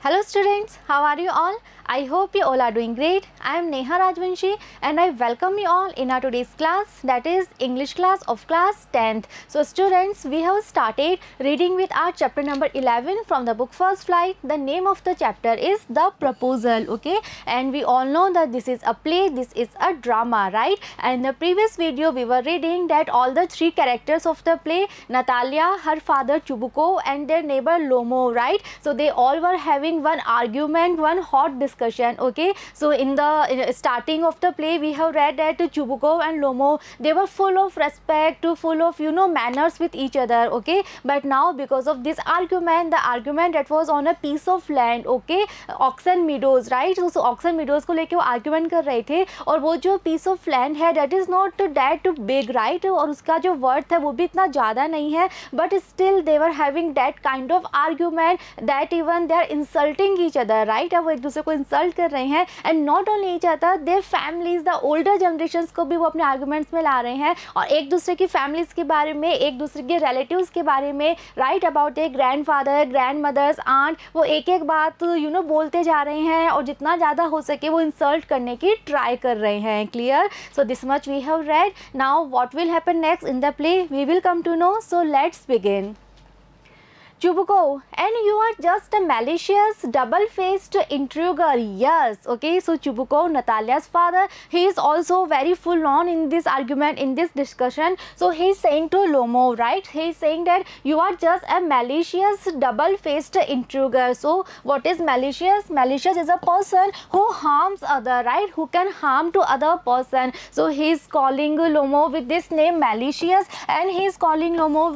Hello students, how are you all? I hope you all are doing great. I am Neha Rajvanshi and I welcome you all in our today's class, that is English class of class 10th. So students, we have started reading with our chapter number 11 from the book First Flight. The name of the chapter is The Proposal, okay? And we all know that this is a play, this is a drama, right? And in the previous video we were reading that all the three characters of the play, Natalia, her father Chubuko and their neighbor Lomo, right? So they all were having one argument, one hot discussion, okay? So in the starting of the play we have read that Chubuko and Lomo, they were full of respect, full of manners with each other, okay? But now because of this argument, the argument that was on a piece of land, okay, Oxen Meadows, right? So Oxen Meadows को लेके वो argument कर रहे थे और वो जो piece of land है that is not that big, right? और उसका जो worth है वो भी इतना ज़्यादा नहीं है, but still they were having that kind of argument that even they are insulting each other, right? अब वो एक दूसरे को insult कर रहे हैं and not only each other, their families, the older generations को भी वो अपने arguments में ला रहे हैं और एक दूसरे की families के बारे में, एक दूसरे के relatives के बारे में, right, about their grandfather, grandmothers, aunt, वो एक एक बात बोलते जा रहे हैं और जितना ज़्यादा हो सके वो insult करने की try कर रहे हैं. Clear? So this much we have read. Now what will happen next in the play we will come to know. So let's begin. Chubuko, and you are just a malicious, double-faced intriguer. Yes, okay. So Chubuko, Natalia's father, he is also very full-on in this argument, in this discussion. So he is saying to Lomo, right? He is saying that you are just a malicious, double-faced intriguer. So what is malicious? Malicious is a person who harms other, right? Who can harm to other person. So he is calling Lomo with this name malicious, and he is calling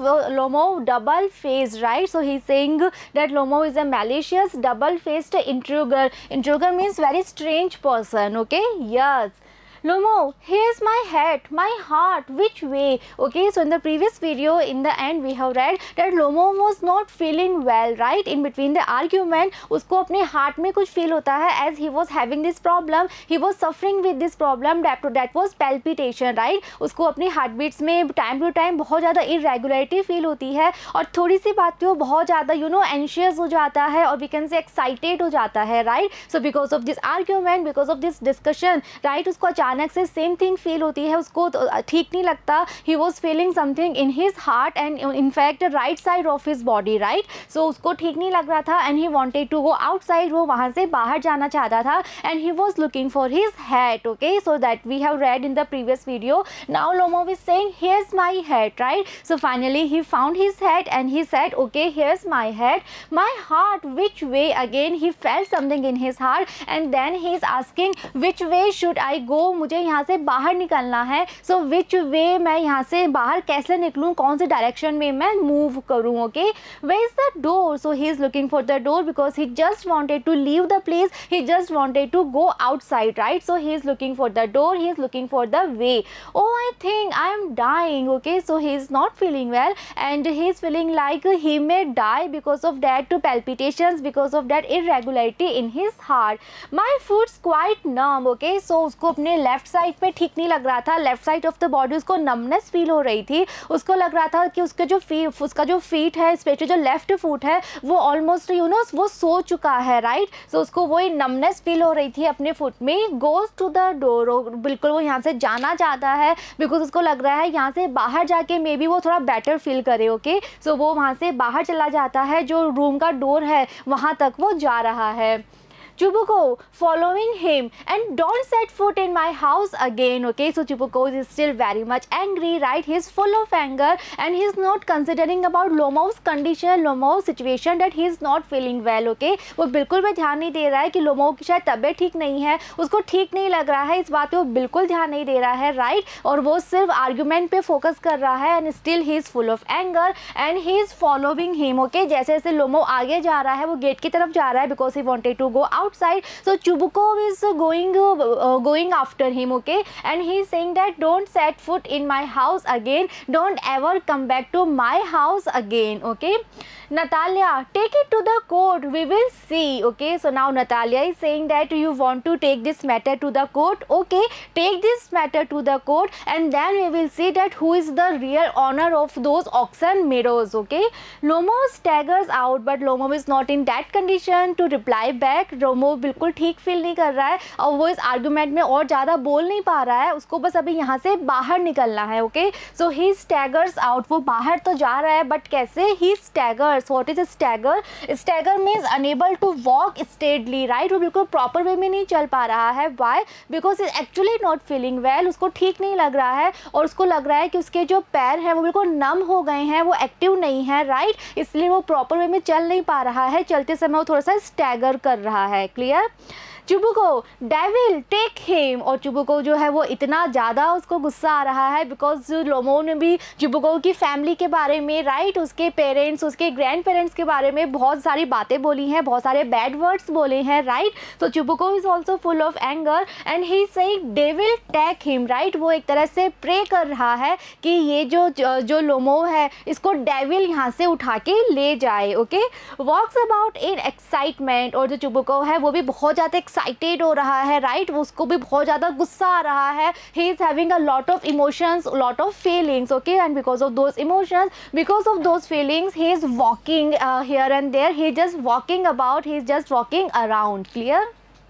Lomo double-faced, right? So he is saying that Lomo is a malicious, double-faced intriguer. Intriguer means very strange person, okay? Yes. Lomo, here's my head, my heart, which way? Okay, so in the previous video, in the end, we have read that Lomo was not feeling well, right? In between the argument, उसको अपने heart में कुछ feel होता है as he was having this problem, he was suffering with this problem that was palpitation, right? उसको अपने heartbeats में time to time बहुत ज़्यादा irregularity feel होती है और थोड़ी सी बात पे वो बहुत ज़्यादा anxious हो जाता है और we can say excited हो जाता है, right? So because of this argument, because of this discussion, right? उसको अचानक से सेम थिंग फील होती है, उसको ठीक नहीं लगता. He was feeling something in his heart and in fact right side of his body, right? So उसको ठीक नहीं लग रहा था and he wanted to go outside. वो वहाँ से बाहर जाना चाहता था and he was looking for his head, okay? So that we have read in the previous video. Now Lomov is saying here's my head, right? So finally he found his head and he said okay here's my head, my heart which way? Again he felt something in his heart and then he is asking which way should I go? मुझे यहाँ से बाहर निकलना है. सो विच वे, मैं यहाँ से बाहर कैसे निकलूँ, कौन से डायरेक्शन में मैं मूव करूँ, okay? Where is the door? So he is looking for the door because he just wanted to leave the place, he just wanted to go outside, right? So he is looking for the door, he is looking for the way. Oh I think I am dying, okay? So he is not feeling well and he is feeling like he may die because of that palpitations, because of that irregularity in his heart. My foot's quite numb, okay? So उसको अपने left side पे ठीक नहीं लग रहा था, left side of the body उसको numbness feel हो रही थी. उसको लग रहा था कि उसका जो फीट है, स्पेशली जो लेफ्ट फुट है, वो ऑलमोस्ट वो सो चुका है, राइट? सो उसको वही नमनेस फील हो रही थी अपने फुट में. गोज टू द डोर, बिल्कुल वो यहाँ से जाना चाहता है बिकॉज उसको लग रहा है यहाँ से बाहर जाके मे बी वो थोड़ा बेटर फील करे, ओके? सो वो वहाँ से बाहर चला जाता है, जो रूम का डोर है वहाँ तक वो जा रहा है. Chubuko following him and don't set foot in my house again, okay? So Chubuko is still very much angry, right? He is full of anger and he is not considering about Lomo's condition, Lomo's situation, that he is not feeling well, okay? वो बिल्कुल भी ध्यान नहीं दे रहा है कि लोमो की शायद तबीयत ठीक नहीं है, उसको ठीक नहीं लग रहा है, इस बात पे वो बिल्कुल ध्यान नहीं दे रहा है, राइट? और वो सिर्फ आर्ग्यूमेंट पे फोकस कर रहा है and still he is full of anger and he is following him, okay? जैसे जैसे लोमो आगे जा रहा है, वो गेट की तरफ जा रहा है because he wanted to go outside. So Chubukov is going after him, okay, and he is saying that don't set foot in my house again, don't ever come back to my house again, okay. Natalia, take it to the court, we will see, okay. So now Natalia is saying that you want to take this matter to the court, okay, take this matter to the court and then we will see that who is the real owner of those auction meadows, okay. Lomo staggers out but Lomo is not in that condition to reply back. Lomo बिल्कुल ठीक feel नहीं कर रहा है और वो इस argument में और ज़्यादा बोल नहीं पा रहा है, उसको बस अभी यहाँ से बाहर निकलना है, ओके. सो ही स्टैगर्स आउट, वो बाहर तो जा रहा है बट कैसे, he staggers. What is stagger? Stagger means unable to walk steadily, right. वो बिल्कुल प्रॉपर वे में नहीं चल पा रहा है. Why? Because is actually not feeling well, उसको ठीक नहीं लग रहा है और उसको लग रहा है कि उसके जो पैर हैं वो बिल्कुल नम हो गए हैं, वो एक्टिव नहीं है, राइट. इसलिए वो प्रॉपर वे में चल नहीं पा रहा है, चलते समय वो थोड़ा सा स्टैगर कर रहा है. Clear? Chubukov, devil take him. और चुबुको जो है वो इतना ज़्यादा उसको गुस्सा आ रहा है बिकॉज लोमो ने भी चुबुको की फैमिली के बारे में, राइट, उसके पेरेंट्स, उसके ग्रैंड पेरेंट्स के बारे में बहुत सारी बातें बोली हैं, बहुत सारे बैड वर्ड्स बोले हैं, राइट. तो Chubukov is also full of anger and he saying devil take him, right. वो एक तरह से प्रे कर रहा है कि ये जो लोमो है इसको डेविल यहाँ से उठा के ले जाए, okay. Walks about in excitement, और जो चुबुको है वो भी बहुत ज़्यादा एक्साइटेड हो रहा है, राइट. उसको भी बहुत ज़्यादा गुस्सा आ रहा है. He is having a lot of emotions, lot of feelings, okay. And because of those emotions, because of those feelings, he is walking here and there, he just walking about, he is just walking around. Clear?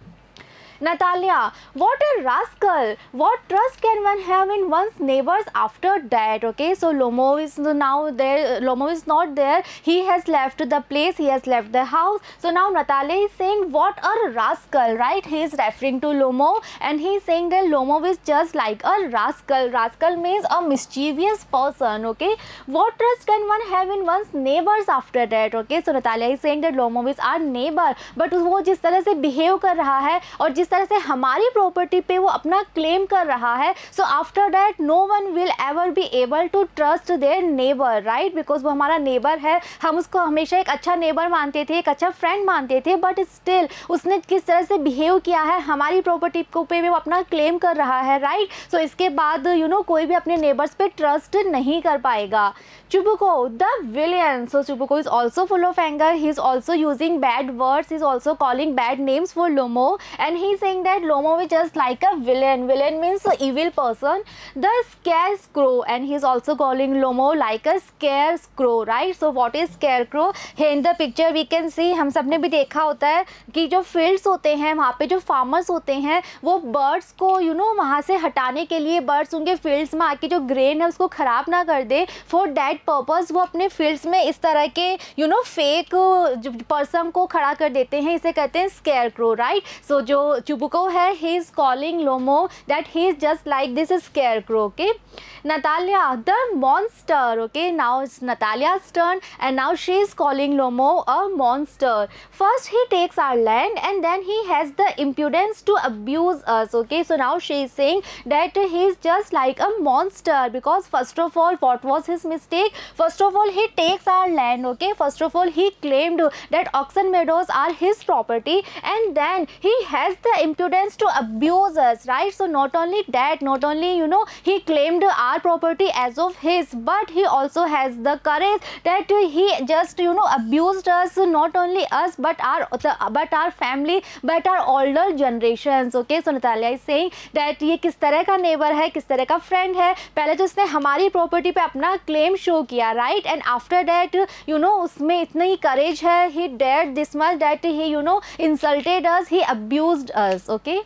Natalia, what a rascal! What trust can one have in one's neighbors after that? Okay, so Lomo is now there. Lomo is not there. He has left the place. He has left the house. So now Natalia is saying, "What a rascal!" Right? He is referring to Lomo, and he is saying that Lomo is just like a rascal. Rascal means a mischievous person. Okay, what trust can one have in one's neighbors after that? Okay, so Natalia is saying that Lomo is our neighbor, but वो जिस तरह से behave कर रहा है और जिस तरह से हमारी प्रॉपर्टी पे वो अपना क्लेम कर रहा है, so after that no one will ever be able to trust their neighbour, right. Because वो हमारा नेबर है, हम उसको हमेशा एक अच्छा नेबर मानते थे, एक अच्छा फ्रेंड मानते थे, बट स्टिल उसने किस तरह से बिहेव किया है हमारी प्रॉपर्टी को पे वो अपना क्लेम कर रहा है, राइट. सो इसके बाद कोई भी अपने नेबर्स पे ट्रस्ट नहीं कर पाएगा. Chubuko, the villain. So Chubuko is also full of anger. He is also using bad words. He is also calling bad names for Lomo, and he is saying that Lomo is just like a villain. Villain means an evil person. The scarecrow, and he is also calling Lomo like a scarecrow, right? So what is scarecrow? Here in the picture we can see, हम सब ने भी देखा होता है कि जो fields होते हैं वहाँ पे जो farmers होते हैं वो birds को वहाँ से हटाने के लिए, birds उनके fields में आके जो grain है उसको ख़राब ना कर दे, for that पर्पस वो अपने फील्ड्स में इस तरह के फेक पर्सन को खड़ा कर देते हैं, इसे कहते हैं स्केयरक्रो, राइट. सो जो चुबुको है, he is calling Lomov that he is just like this scarecrow, okay. Natalia, the monster, okay. Now it's Natalia's turn and now she is calling Lomo a monster. First he takes our land and then he has the impudence to abuse us, okay. So now she is saying that he is just like a monster because first of all, what was his mistake? First of all, he takes our land, okay. First of all, he claimed that auction meadows are his property and then he has the impudence to abuse us, right. So not only that, not only he claimed our property as of his, but he also has the courage that he just abused us, not only us but our family, but our older generations, okay. So Natalia is saying that ये किस तरह का neighbour है, किस तरह का friend है. पहले तो उसने हमारी प्रॉपर्टी पे अपना क्लेम शो किया, राइट, एंड आफ्टर दैट उसमें इतनी करेज है, he dared this much that he insulted us, he abused us, okay.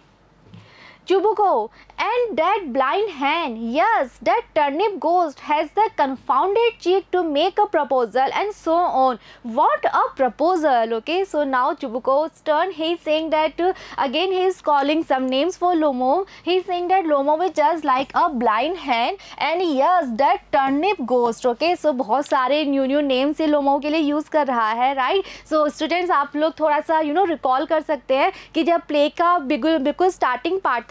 Chubuko, and that blind hand, yes, that turnip ghost has the confounded cheek to make a proposal and so on. What a proposal, okay. So now Chubuko's turn. He is saying that again he is calling some names for Lomo. He is saying that Lomo is just like a blind hand and yes, that turnip ghost, okay. So बहुत सारे new names से लोमो के लिए use कर रहा है, right. So students, आप लोग थोड़ा सा रिकॉल कर सकते हैं कि जब प्ले का बिल्कुल स्टार्टिंग पार्ट था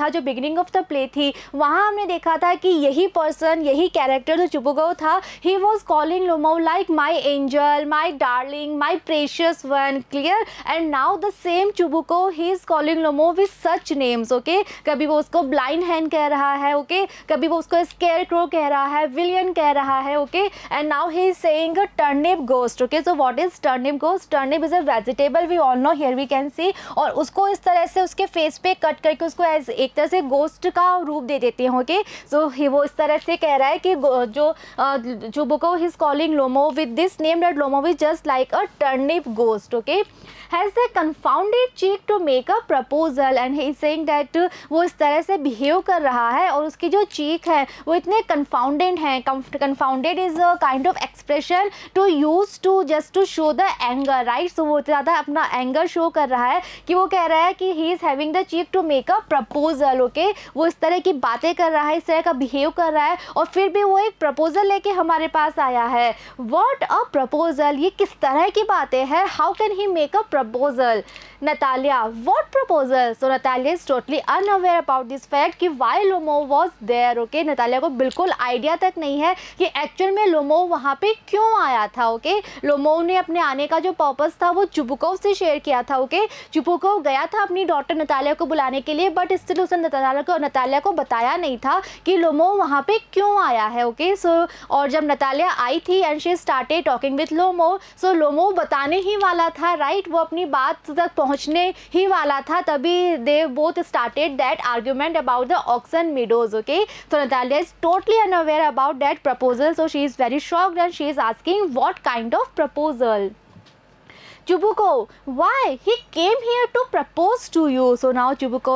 जो बिगिनिंग ऑफ द प्ले थी वहाँ हमने देखा था कि यही पर्सन, यही कैरेक्टर जो चुबुको था, he was calling Lomov like my angel, my darling, my precious one, clear. And now the same Chubukov he is calling Lomov with such names, okay. कभी वो उसको ब्लाइंड हैंड कह रहा है, okay, कभी वो उसको स्केयर क्रो कह रहा है, विलियन कह रहा है, okay. And now he is saying a turnip ghost, okay. So what is turnip ghost? Turnip is a vegetable, we all know, here we can see. और उसको इस तरह से उसके फेस पे कट करके उसको एज एक तरह से गोस्ट का रूप दे देते हैं, ओके। सो वो इस तरह से कह रहा है कि जो Chubukov he is calling Lomov with this name that Lomov is just like a turnip ghost, okay. Has the confounded cheek to make a proposal, and he is saying that वो इस तरह से बिहेव कर रहा है और उसकी जो चीक है वो इतने कंफाउंडेड हैं। Confounded is a kind of expression to use to just to show the anger, right. So वो ज़्यादा अपना एंगर शो कर रहा है कि वो कह रहा है कि he is having the cheek to make a proposal, okay. वो इस तरह की बातें कर रहा है, इस तरह का बिहेव कर रहा है और फिर भी वो एक प्रपोजल लेके हमारे पास आया है। व्हाट अ प्रपोजल, ये किस तरह की बातें हैं? How can he make a proposal? Natalia, what proposal? So Natalia is totally unaware about this fact कि why Lomo was there, okay? Natalia को बिल्कुल आइडिया तक नहीं है कि एक्चुअल में लोमो वहाँ पे क्यों आया था, ओके। लोमो ने अपने आने का जो पर्पस था वो चुबुको से शेयर किया था, ओके। चुबुको गया था अपनी डॉटर नतालिया को बुलाने के लिए, बट स्टिल उसने नतालिया को बताया नहीं था कि लोमो वहाँ पे क्यों आया है, ओके। सो और जब नतालिया आई थी and she started talking with Lomov, so Lomov बताने ही वाला था, राइट। वो अपनी बात तक पहुंचने ही वाला था, तभी they both started that argument about the oxen meadows, okay. So Natalia is totally unaware about that proposal, so she is very shocked and she is asking what kind of proposal? Chubuko, why he came here to propose to you? So now Chubuko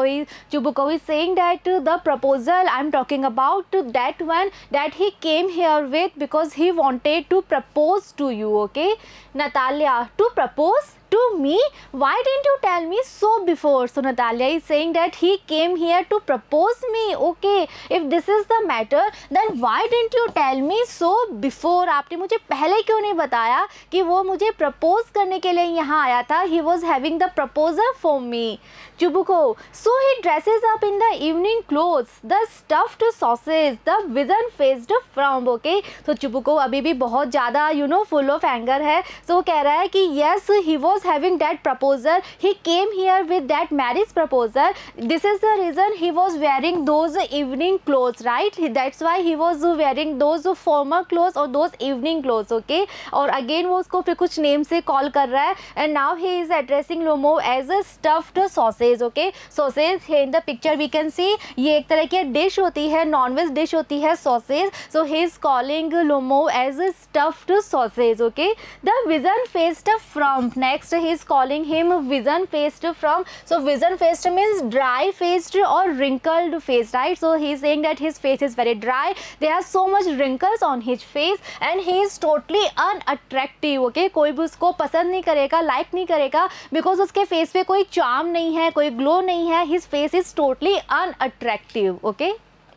is saying that the proposal I'm talking about, that one that he came here with because he wanted to propose to you, okay. Natalia, to propose to me? Why didn't you tell me so before? So Natalia is saying that he came here to propose me, okay. If this is the matter, then why didn't you tell me so before? आपने मुझे पहले क्यों नहीं बताया कि वो मुझे propose करने के लिए यहाँ आया था? He was having the proposal for me. Chubuko, so he dresses up in the evening clothes, the stuffed sausage, the wizen-faced frump, okay. So Chubuko अभी भी बहुत ज़्यादा full of anger है. So वो कह रहा है कि yes, he was having that proposal, he came here with that marriage proposal, this is the reason he was wearing those evening clothes, right. That's why he was wearing those formal clothes or those evening clothes, okay. और again वो उसको फिर कुछ name से call कर रहा है and now he is addressing Lomo as a stuffed sausage, okay. sausage here in the picture we can see ये एक तरह की डिश होती है, नॉनवेज डिश होती है sausage. So he is calling Lomo as a stuffed sausage, okay. The wizen faced frump, next he is calling him wizen faced frump. So wizen faced means dry faced or wrinkled face, right. So he is saying that his face is very dry, there are so much wrinkles on his face and he is totally unattractive, okay. कोई भी उसको पसंद नहीं करेगा, like नहीं करेगा, because उसके face पे कोई चार्म नहीं है, कोई ग्लो नहीं है, his face is totally unattractive, okay.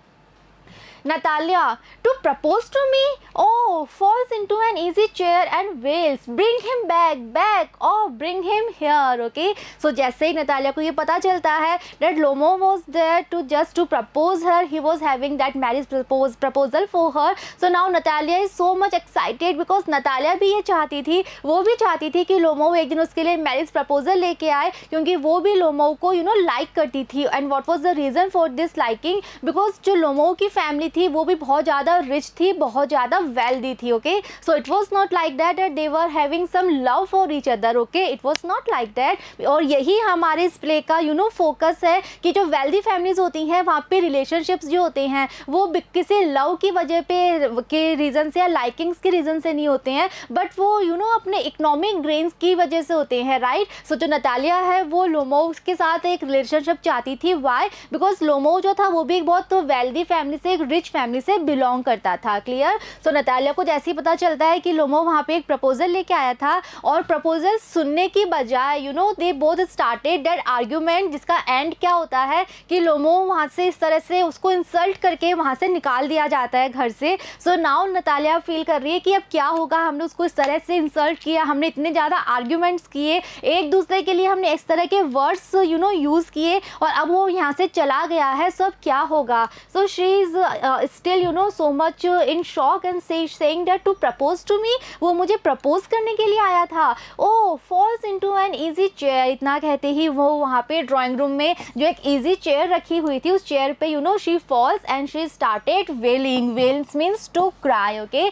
Natalia, to propose to me? Oh, falls into an easy chair and wails, bring him back, oh, bring him here, okay. So जैसे ही Natalia को ये पता चलता है that Lomo was there to just to propose her, he was having that marriage proposal for her. So now Natalia is so much excited because Natalia भी ये चाहती थी, वो भी चाहती थी कि Lomo एक दिन उसके लिए marriage proposal लेके आए, क्योंकि वो भी Lomo को like करती थी. And what was the reason for this liking? Because जो Lomo की family थी वो भी बहुत ज़्यादा रिच थी, बहुत ज़्यादा वेल्दी थी, okay. So it was not like that they were having some love for each other, okay. It was not like that. और यही हमारे इस प्ले का फोकस है कि जो वेल्दी फैमिलीज होती हैं वहाँ पे रिलेशनशिप्स जो होते हैं वो किसी लव की वजह पे के रीज़न से या लाइकिंग्स के रीज़न से नहीं होते हैं, बट वो अपने इकोनॉमिक गेन्स की वजह से होते हैं, राइट. सो जो नतालिया है वो लोमो के साथ एक रिलेशनशिप चाहती थी. वाई? बिकॉज लोमो जो था वो भी एक बहुत वेल्दी फैमिली से, एक रिच फैमिली से बिलोंग करता था। क्लियर। सो नतालिया को जैसे ही पता चलता है कि लोमो वहाँ पे एक प्रपोजल लेके आया था और प्रपोजल सुनने की बजाय you know they both started that argument, जिसका एंड क्या होता है कि लोमो वहाँ से इस तरह से उसको इंसल्ट करके वहाँ से निकाल दिया जाता है घर से। सो नाउ नतालिया फील कर रही है कि अब क्या होगा, हमने उसको इस तरह से इंसल्ट किया, हमने इतने ज़्यादा आर्ग्यूमेंट्स किए, एक दूसरे के लिए हमने इस तरह के वर्ड्स यू नो यूज़ किए और अब वो यहाँ से चला गया है, सब क्या होगा। So she is still you know so much in shock and saying that to propose to me, वो मुझे प्रपोज करने के लिए आया था। Oh falls into an easy chair, इतना कहते ही वो वहाँ पे ड्राइंग रूम में जो एक ईजी चेयर रखी हुई थी उस चेयर पे you know she falls and she started wailing, wails means to cry. Okay,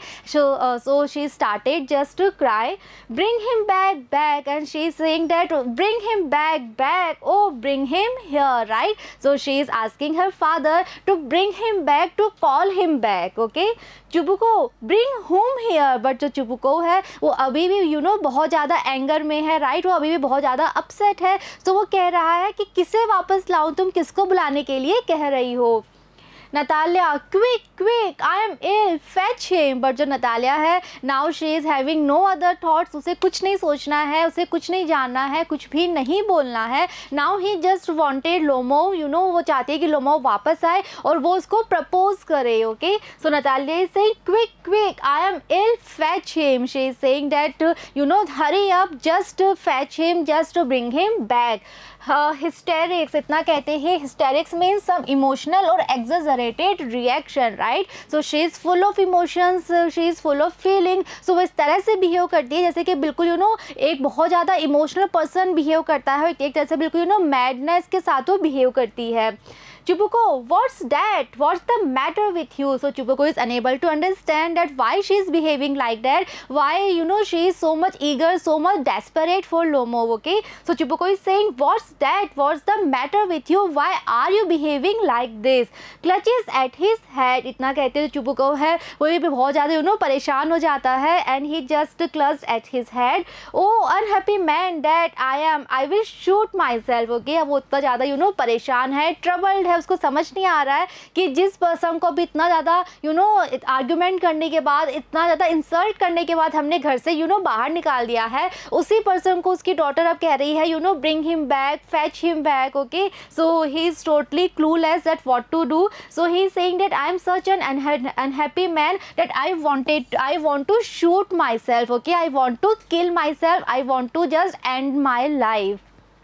so she started just to cry. Bring him back, and she is saying that bring him back, oh bring him here, right? So she is asking her father to bring him back, to call him back. Okay, Chubukov bring whom here, but जो Chubukov है वो अभी भी you know बहुत ज़्यादा anger में है, right, वो अभी भी बहुत ज़्यादा अपसेट है। तो वो कह रहा है कि किसे वापस लाऊं, तुम किसको बुलाने के लिए कह रही हो। Natalia quick I am ill fetch him, but जो नतालिया है now she is having no other thoughts, उसे कुछ नहीं सोचना है, उसे कुछ नहीं जानना है, कुछ भी नहीं बोलना है। Now he just wanted Lomov, you know वो चाहती है कि लोमो वापस आए और वो उसको प्रपोज करे। Okay, so Natalia is saying quick I am ill fetch him, she is saying that you know hurry up, just fetch him, just bring him back. Hysterics, इतना कहते हैं हिस्टेरिक्स मीन्स सम इमोशनल और exaggerated reaction, right. So she is full of emotions, she is full of feeling. So वो इस तरह से behave करती है जैसे कि बिल्कुल यू नो एक बहुत ज़्यादा इमोशनल पर्सन बिहेव करता है, एक तरह से बिल्कुल यू नो मैडनेस के साथ वो बिहेव करती है। Chubuko, what's that? What's the matter with you? So Chubuko is unable to understand that why she is behaving like that. Why you know she is so much eager, so much desperate for Lomo. Okay. So Chubuko is saying, what's that? What's the matter with you? Why are you behaving like this? Clutches at his head. इतना कहते हैं Chubuko है वो भी बहुत ज़्यादा you know परेशान हो जाता है and he just clutched at his head. Oh unhappy man that I am. I will shoot myself. Okay. अब वो इतना ज़्यादा you know परेशान है, troubled है, उसको समझ नहीं आ रहा है कि जिस पर्सन को भी इतना ज़्यादा यू नो आर्ग्यूमेंट करने के बाद, इतना ज़्यादा इंसल्ट करने के बाद हमने घर से यू नो बाहर निकाल दिया है, उसी पर्सन को उसकी डॉटर अब कह रही है you know bring him back, fetch him back. Okay, so he is totally clueless that what to do. So he is saying that I am such an unhappy man that I want to shoot myself. Okay, I want to kill myself, I want to just end my life,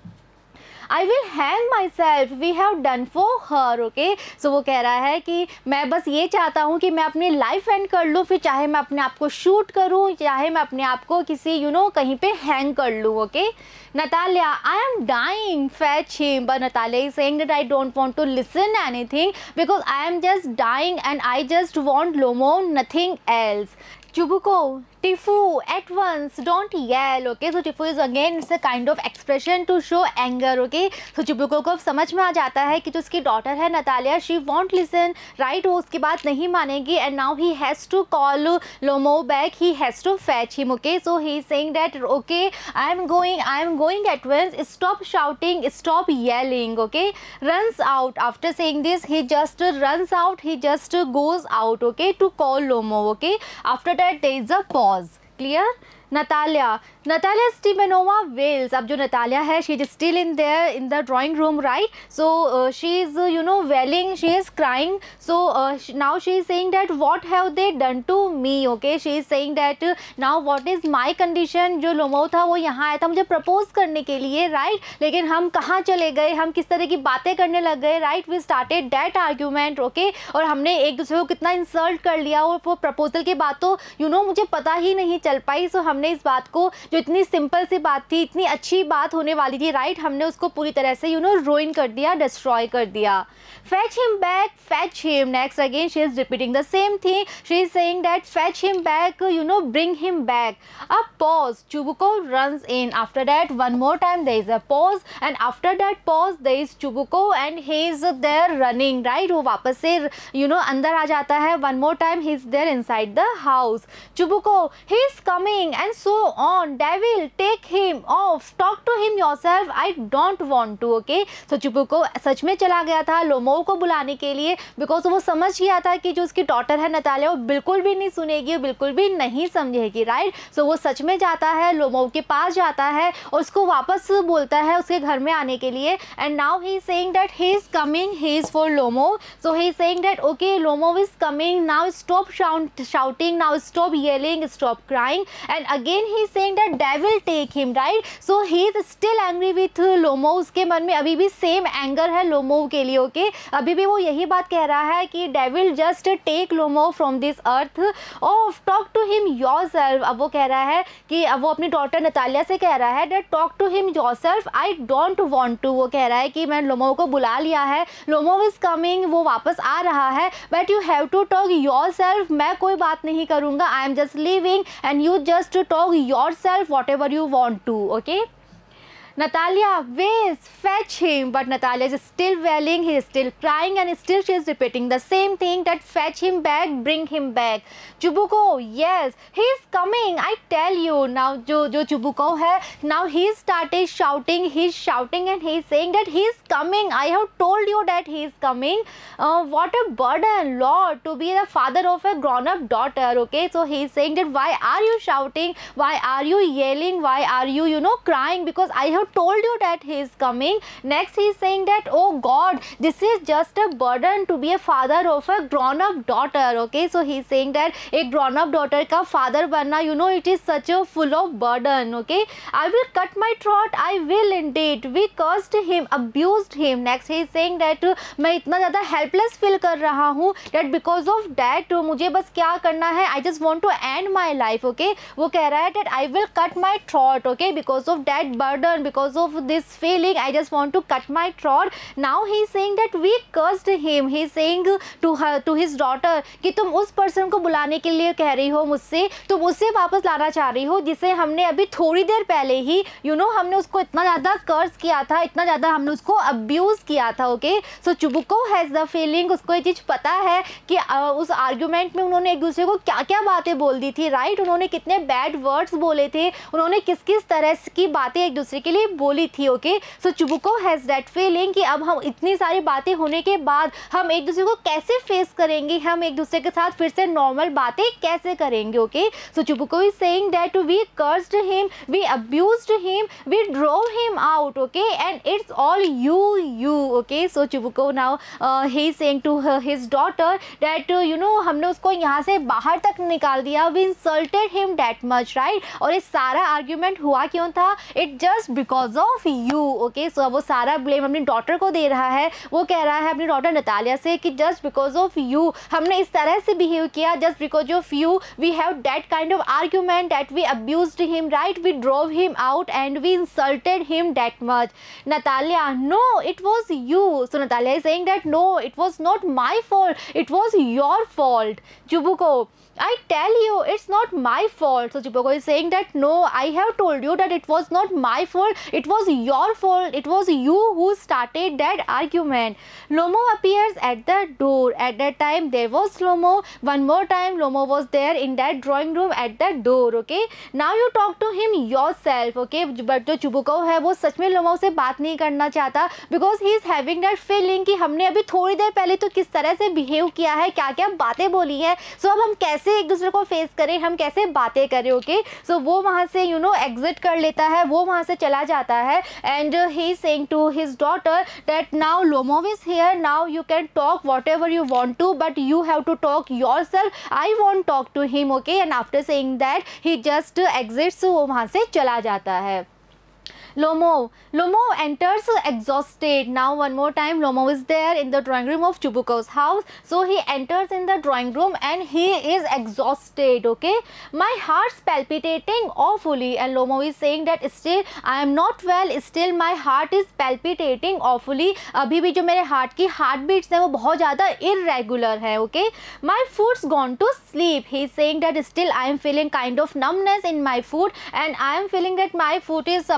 I will hang myself, we have done for her. Okay, so वो कह रहा है कि मैं बस ये चाहता हूँ कि मैं अपनी लाइफ एंड कर लूँ, फिर चाहे मैं अपने आप को शूट करूँ, चाहे मैं अपने आप को किसी यू नो कहीं पे हैंग कर लूँ। Okay, Natalia, I am dying, fetch him. But Natalia is saying that I don't want to listen anything because I am just dying and I just want Lomo, nothing else. Chubuko, Tifu, at once, don't yell. Okay, so Tifu is again, it's a kind of expression to show anger. Okay, so Chubuko को समझ में आ जाता है कि जो उसकी daughter है Natalia, she won't listen, right? वो उसकी बात नहीं मानेगी and now he has to call Lomo back. He has to fetch him. Okay, so he is saying that okay, I am going at once. Stop shouting, stop yelling. Okay, runs out. After saying this, he just runs out. He just goes out. Okay, to call Lomo. Okay, after that there is a pause. Clear? Natalia Stepanova wails. अब जो Natalia है, she is still in the drawing room, right? So she is wailing, she is crying. So now she is saying that what have they done to me? Okay, she is saying that now what is my condition? जो लोमो था वो यहाँ आया था मुझे propose करने के लिए, right? लेकिन हम कहाँ चले गए, हम किस तरह की बातें करने लग गए, right? We started that argument, okay? और हमने एक दूसरे को कितना इंसल्ट कर लिया और वो प्रपोजल की बात तो मुझे पता ही नहीं चल पाई। सो हमने इस बात को, जो इतनी सिंपल सी बात थी, इतनी अच्छी बात होने वाली थी, राइट, हमने उसको पूरी तरह से रुइन कर दिया, डिस्ट्रॉय कर दिया। Fetch him back, fetch him. Next again she is repeating the same thing. She is saying that fetch him back, bring him back. A pause. Chubuko runs in. After that one more time there is a pause and after that pause there is Chubuko and he is there running, right? वो वापस से अंदर आ जाता है. One more time he is there inside the house. Chubuko, he is coming and so on. devil, take him off, talk to him yourself, I don't want to. Okay, so चिबुको सच में चला गया था लोमो को बुलाने के लिए, बिकॉज वो समझ गया था कि जो उसकी डॉटर है नतालिया वो बिल्कुल भी नहीं सुनेगी, बिल्कुल भी नहीं समझेगी, राइट. सो वो सच में जाता है, लोमो के पास जाता है और उसको वापस बोलता है उसके घर में आने के लिए. And now he is saying that he is coming, he is for Lomov. So he is saying that okay Lomov is coming, now stop shouting, now stop yelling, stop crying. And again he is saying that devil take him, right. So he is still angry with Lomov. उसके मन में अभी भी same anger है लोमो के लिए. Okay, अभी भी वो यही बात कह रहा है कि devil just take Lomov from this earth, off talk to him yourself. अब वो कह रहा है कि अब वो अपनी डॉटर नतालिया से कह रहा है that talk to him yourself, I don't want to. वो कह रहा है कि मैं लोमो को बुला लिया है, लोमो इज कमिंग, वो वापस आ रहा है, but you have to talk yourself. मैं कोई बात नहीं करूँगा, I am just living and you just talk yourself whatever you want to. Okay, Natalia waits, fetch him, but Natalia is still wailing, he is still crying, and still she is repeating the same thing that fetch him back, bring him back. Chibuko, yes, he is coming, I tell you. Now जो Chibuko है, now he started shouting, he is shouting and he is saying that he is coming, I have told you that he is coming. What a burden, Lord, to be the father of a grown up daughter. Okay, so he is saying that why are you shouting, why are you yelling, why are you crying, because I have told you that he is coming. Next he is saying that oh God, this is just a burden to be a father of a grown up daughter. Okay, so he is saying that एक grown up daughter का father बनना it is such a full of burden. Okay, I will cut my throat, I will indeed. We cursed him, abused him. Next he is saying that मैं इतना ज़्यादा helpless feel कर रहा हूँ, that because of that मुझे बस क्या करना है, I just want to end my life. Okay, वो कह रहा है that I will cut my throat. Okay, because of that burden, because of this feeling, I just want to cut my throat. Now he is saying that we cursed him. He is saying to her, to his daughter, कि तुम उस person को बुलाने के लिए कह रही हो मुझसे, तुम उसे वापस लाना चाह रही हो जिसे हमने अभी थोड़ी देर पहले ही हमने उसको इतना ज़्यादा कर्स किया था, इतना ज़्यादा हमने उसको अब्यूज़ किया था. Okay, so Chubukov has the feeling, उसको ये चीज़ पता है कि उस आर्ग्यूमेंट में उन्होंने एक दूसरे को क्या क्या बातें बोल दी थी, राइट. उन्होंने कितने बैड वर्ड्स बोले थे, उन्होंने किस किस तरह की बातें एक दूसरे के लिए बोली थी. Okay, so Chubukov has that feeling कि अब हम इतनी सारी बातें होने के बाद हम एक दूसरे को कैसे फेस करेंगे, हम एक दूसरे के साथ फिर से नॉर्मल बातें कैसे करेंगे. Okay, so Chubukov is saying that we cursed him, we abused him, we drove him out. Okay, and it's all you. Okay, so Chubukov now he is saying to his daughter that हमने उसको यहाँ से बाहर तक निकाल दिया, we insulted him that much, right. और ये सारा आर्ग्यूमेंट हुआ क्यों था, it just because of you. Okay, so वो सारा ब्लेम अपनी डॉटर को दे रहा है. वो कह रहा है अपनी डॉटर नतालिया से कि जस्ट बिकॉज ऑफ यू हमने इस तरह से बिहेव किया, just because of you we have that kind of argument that we abused him, right, we drove him out and we insulted him that much. Natalia, no it was you. So Natalia is saying that no it was not my fault, it was your fault. Chubukov, I tell you it's not my fault. So Chibuko is saying that no, I have told you that it was not my fault, it was your fault, it was you who started that argument. Lomo appears at the door. At that time there was Lomo. One more time Lomo was there in that drawing room at the door. Okay, now you talk to him yourself. Okay, but जो Chibuko है वो सच में Lomo से बात नहीं करना चाहता, because he is having that feeling कि हमने अभी थोड़ी देर पहले तो किस तरह से बिहेव किया है, क्या क्या बातें बोली है, सो अब हम कैसे एक दूसरे को फेस करें, हम कैसे बातें करें. ओके, सो वो वहाँ से एग्जिट कर लेता है, वो वहाँ से चला जाता है. And he is saying to his daughter that now Lomov is here, now you can talk whatever you want to, but you have to talk yourself, I want talk to him. Okay, and after saying that he just exits, वो वहाँ से चला जाता है. Lomo enters exhausted. Now one more time Lomo is there in the drawing room of Chibuko's house. So he enters in the drawing room and he is exhausted. Okay, my heart's palpitating awfully, and Lomo is saying that still I am not well, still my heart is palpitating awfully. अभी भी जो मेरे heart की heart beats हैं वो बहुत ज़्यादा irregular है. Okay, my foot's gone to sleep. He is saying that still I am feeling kind of numbness in my foot and I am feeling that my foot is about to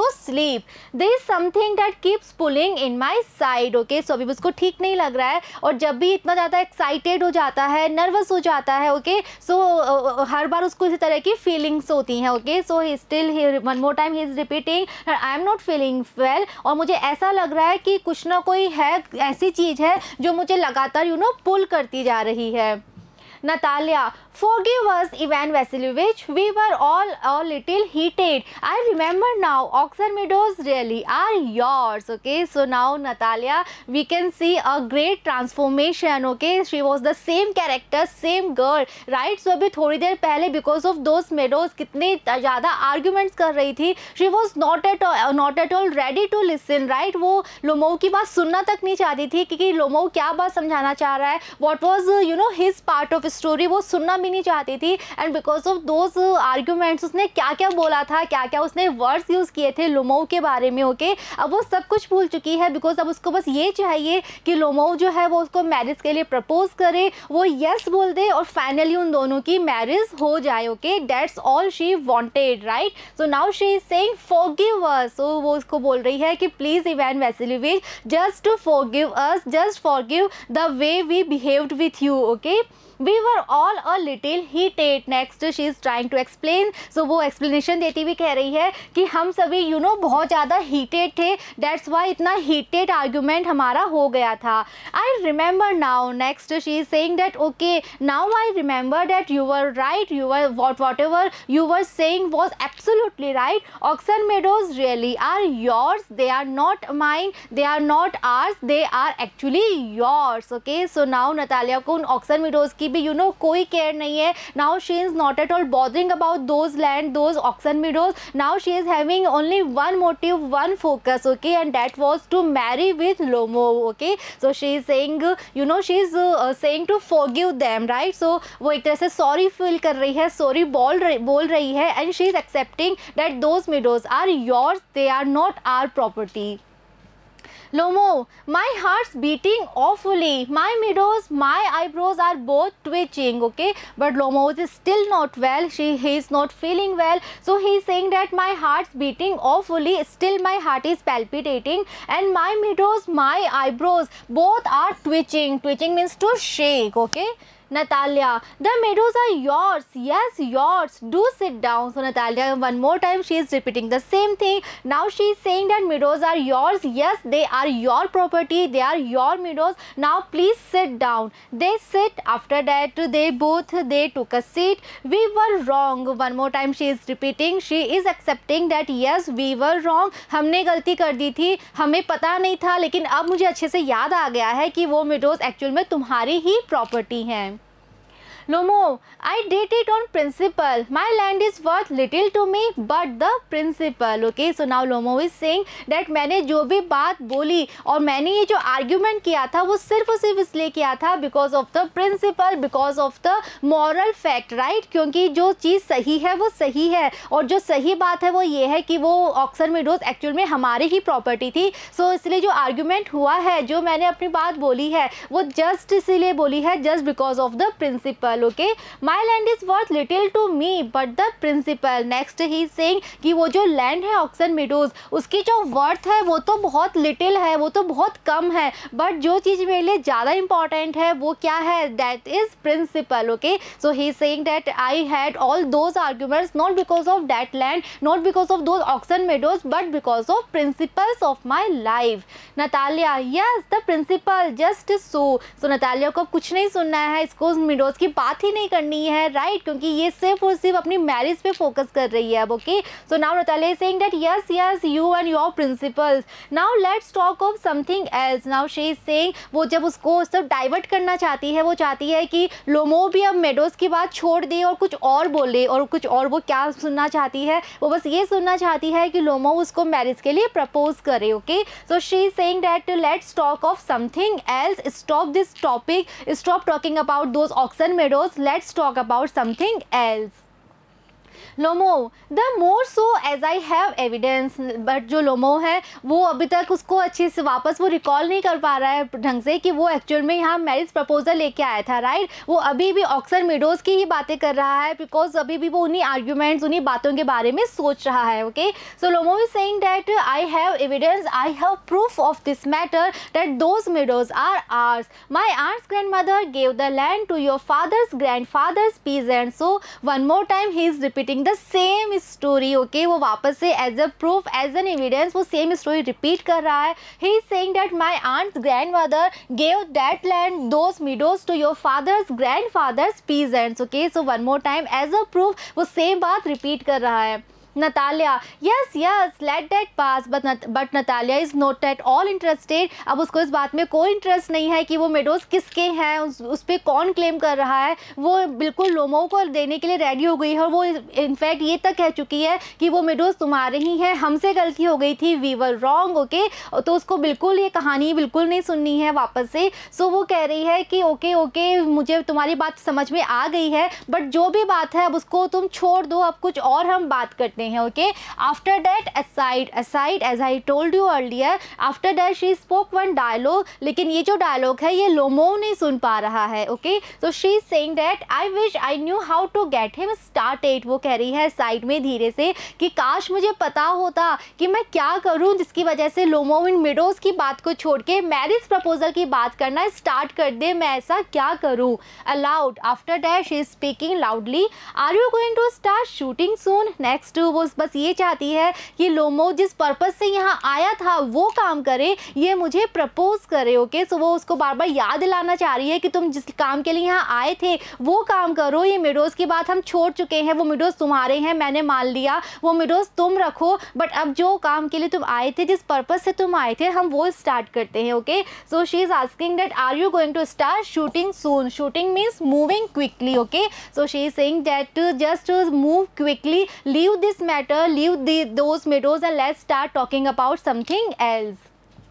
to sleep. There is something that keeps pulling in my side. Okay, so अभी उसको ठीक नहीं लग रहा है और जब भी इतना ज़्यादा एक्साइटेड हो जाता है, नर्वस हो जाता है, ओके, सो हर बार उसको इसी तरह की फीलिंग्स होती हैं. Okay, so he still one more time he is repeating I am not feeling well, और मुझे ऐसा लग रहा है कि कुछ ना कोई है, ऐसी चीज़ है जो मुझे लगातार पुल करती जा रही है. Natalia, forgive us, Ivan Vasilievich. We were all a little heated. I remember now. Oxford Meadows really are yours. Okay, so now Natalia, we can see a great transformation. Okay, she was the same character, same girl, right? So अभी थोड़ी देर पहले because of those meadows कितने ज़्यादा arguments कर रही थी. She was not at all ready to listen, right? वो लोमो की बात सुनना तक नहीं चाहती थी क्योंकि लोमो क्या बात समझाना चाह रहा है. What was his part of story वो सुनना भी नहीं चाहती थी. And because of those arguments उसने क्या क्या बोला था, क्या क्या उसने वर्ड्स यूज़ किए थे लोमो के बारे में. ओके, अब वो सब कुछ भूल चुकी है बिकॉज अब उसको बस ये चाहिए कि लोमो जो है वो उसको मैरिज के लिए प्रपोज करे, वो यस बोल दे और फाइनली उन दोनों की मैरिज हो जाए. Okay, that's all she wanted, right? So now she is saying forgive us. सो वो उसको बोल रही है कि please Ivan Vasilyevich, just forgive us, just forgive the way we behaved with you. Okay, We were all a little heated. Next she is trying to explain. So वो explanation देती हुई कह रही है कि हम सभी बहुत ज़्यादा heated थे. That's why इतना heated argument हमारा हो गया था. I remember now. Next she is saying that okay, now I remember that you were right. You were whatever you were saying was absolutely right. Oxford Meadows really are yours. They are not mine. They are not ours. They are actually yours. Okay. So now Natalia को उन Oxford Meadows की भी कोई care नहीं है. Now she is not at all bothering about those land, those oxen meadows. Now she is having only one motive, one focus. Okay, and that was to marry with Lomov. Okay, so she is saying she is saying to forgive them, right? So वो एक तरह से sorry feel कर रही है, sorry बोल रही है, and she is accepting that those meadows are yours, they are not our property. Lomo, my heart's beating awfully. My meadows, my eyebrows are both twitching. Okay, but Lomo is still not well. He is not feeling well. So he is saying that my heart's beating awfully. Still my heart is palpitating, and my meadows, my eyebrows both are twitching. Twitching means to shake. Okay. Natalia, the meadows are yours. Yes, yours. Do sit down. So Natalia, one more time she is repeating the same thing. Now she is saying that meadows are yours. Yes, they are your property. They are your meadows. Now please sit down. They sit. After that they took a seat. We were wrong. One more time she is repeating. She is accepting that yes, we were wrong. हमने गलती कर दी थी, हमें पता नहीं था, लेकिन अब मुझे अच्छे से याद आ गया है कि वो meadows एक्चुअल में तुम्हारी ही प्रॉपर्टी हैं. Lomo, I did it on principle. My land is worth little to me, but the principle. Okay, so now Lomo is saying that मैंने जो भी बात बोली और मैंने ये जो argument किया था वो सिर्फ और सिर्फ इसलिए किया था because of the principle, because of the moral fact, right? क्योंकि जो चीज़ सही है वो सही है, और जो सही बात है वो ये है कि वो ऑक्सन मीडोज एक्चुअल में हमारी ही प्रॉपर्टी थी. सो इसलिए जो आर्ग्यूमेंट हुआ है, जो मैंने अपनी बात बोली है, वो जस्ट इसीलिए बोली है, just because of the principle. Okay, my land is worth little to me, but the principle. Next he is saying कि वो जो land है ऑक्सन मीडोज, उसकी जो वर्थ है वो तो बहुत लिटिल है, वो तो बहुत कम है, बट जो चीज़ मेरे लिए ज़्यादा इंपॉर्टेंट है वो क्या है? That is principle. Okay, so he is saying that I had all those arguments not because of that land, not because of those oxen meadows, but because of principles of my life. Natalia, yes the principle just so. So Natalia को कुछ नहीं सुनना है, इसको meadows की बात ही नहीं करनी है, राइट? क्योंकि ये सिर्फ और सिर्फ अपनी मैरिज पे फोकस कर रही है अब. Okay, so now Natalia is saying that yes yes you and your principles. Now let's talk of something else. Now she is saying, वो जब उसको सब डाइवर्ट करना चाहती है, वो चाहती है कि लोमो भी अब मेडोज की बात छोड़ दे और कुछ और बोले, और कुछ और वो क्या सुनना चाहती है? वो बस ये सुनना चाहती है कि लोमो उसको मैरिज के लिए प्रपोज करे. Okay, so she is saying that let's talk of something else. Stop this topic, stop talking about those oxen meadows. Let's talk about something else. Lomov, the more so as I have evidence, but जो Lomov है वो अभी तक उसको अच्छे से वापस वो रिकॉल नहीं कर पा रहा है ढंग से कि वो एक्चुअल में यहाँ मैरिज प्रपोजल लेके आया था, राइट। वो अभी भी ऑक्सर मेडोज की ही बातें कर रहा है, बिकॉज अभी भी वो उन्हीं आर्ग्यूमेंट्स, उन्हीं बातों के बारे में सोच रहा है, okay. So Lomov is saying that I have evidence, I have proof of this matter that those meadows are ours, my aunt's grandmother gave the land to your father's grandfather's peasant. So one more time he is repeating the same story, okay. वो वापस से as a proof, as an evidence वो same story repeat कर रहा है। He is saying that my aunt's grandmother gave that land those meadows to your father's grandfather's peasants, okay. So one more time as a proof वो same बात repeat कर रहा है। Natalia, yes yes let that pass, but Natalia is not at all interested. अब उसको इस बात में कोई इंटरेस्ट नहीं है कि वो मेडोज किसके हैं, उस पर कौन क्लेम कर रहा है। वो बिल्कुल लोमो को देने के लिए रेडी हो गई है, और वो इनफैक्ट ये तक कह चुकी है कि वो मेडोज तुम्हारे ही हैं, हमसे गलती हो गई थी, वी वर रॉन्ग, ओके। तो उसको बिल्कुल ये कहानी बिल्कुल नहीं सुननी है वापस से। सो वो कह रही है कि ओके ओके मुझे तुम्हारी बात समझ में आ गई है, बट जो भी बात है अब उसको तुम छोड़ दो, अब कुछ और हम बात करते हैं, okay. After that aside as I told you earlier, after that she spoke one dialogue, लेकिन ये जो डायलॉग है ये लोमो नहीं सुन पा रहा है, ओके। तो she is saying that I wish I knew how to get him started। वो कह रही है साइड में धीरे से कि काश मुझे पता होता कि मैं क्या करूं जिसकी वजह से लोमो इन मेडोज की बात को छोड़ के मैरिज प्रपोजल की बात करना स्टार्ट कर दे, मैं ऐसा क्या करूं। Aloud, after that she is speaking loudly, are you going to start shooting soon? Next वो बस ये चाहती है कि लोमो जिस पर्पस से यहाँ आया था वो काम करे, ये मुझे प्रपोज करे, ओके। सो वो उसको बार बार याद दिलाना चाह रही है कि तुम जिस काम के लिए यहाँ आए थे वो काम करो, ये मेडोज की बात हम छोड़ चुके हैं, वो मेडोज तुम्हारे हैं, मैंने मान लिया, वो मेडोज तुम रखो, बट अब जो काम के लिए तुम आए थे, जिस पर्पस से तुम आए थे, हम वो स्टार्ट करते हैं, okay. So she is asking that are you going to start shooting soon. Shooting means moving quickly, okay. So she is saying that just move quickly, leave this matter, leave those meadows and let's start talking about something else.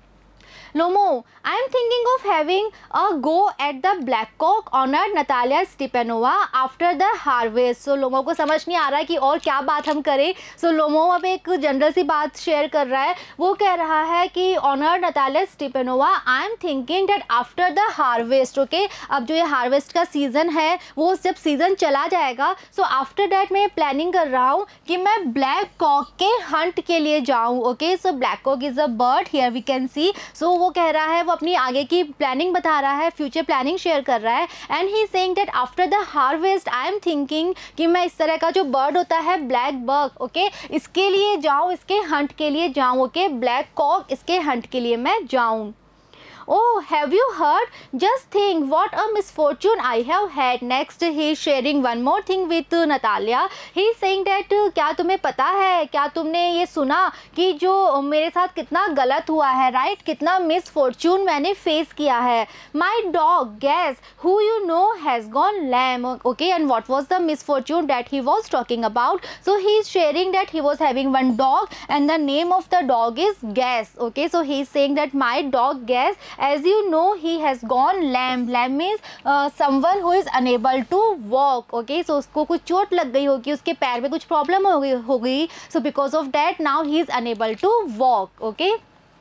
Lomo, I am thinking of having a go at the Blackcock honored Natalia Stepanova after the harvest. So Lomov को समझ नहीं आ रहा है कि और क्या बात हम करें। So लोमो अब एक जनरल सी बात शेयर कर रहा है। वो कह रहा है कि honored Natalia Stepanova, I am thinking that after the harvest, okay, अब जो ये हार्वेस्ट का सीज़न है वो जब सीज़न चला जाएगा, so after that मैं प्लानिंग कर रहा हूँ कि मैं ब्लैक कॉक के हंट के लिए जाऊँ, okay. So black cock is a bird, here we can see. So वो कह रहा है, वो अपनी आगे की प्लानिंग बता रहा है, फ्यूचर प्लानिंग शेयर कर रहा है। And he saying that after the harvest I am thinking कि मैं इस तरह का जो बर्ड होता है ब्लैक बक, ओके, इसके लिए जाऊँ, इसके हंट के लिए जाऊँ, ओके। ब्लैक कॉक, इसके हंट के लिए मैं जाऊँ। Oh, have you heard? Just think what a misfortune I have had. Next, he is sharing one more thing with Natalia. He is saying that क्या तुम्हें पता है, क्या तुमने ये सुना कि जो मेरे साथ कितना गलत हुआ है, राइट, कितना मिसफॉर्चून मैंने फेस किया है। My dog, guess who you know has gone lame, okay, and what was the misfortune that he was talking about? So he is sharing that he was having one dog and the name of the dog is Guess, okay. So he is saying that my dog Guess, as you know, he has gone lame. Lame means someone who is unable to walk, okay. So उसको कुछ चोट लग गई होगी, उसके पैर में कुछ प्रॉब्लम हो गई, so because of that now he is unable to walk, okay.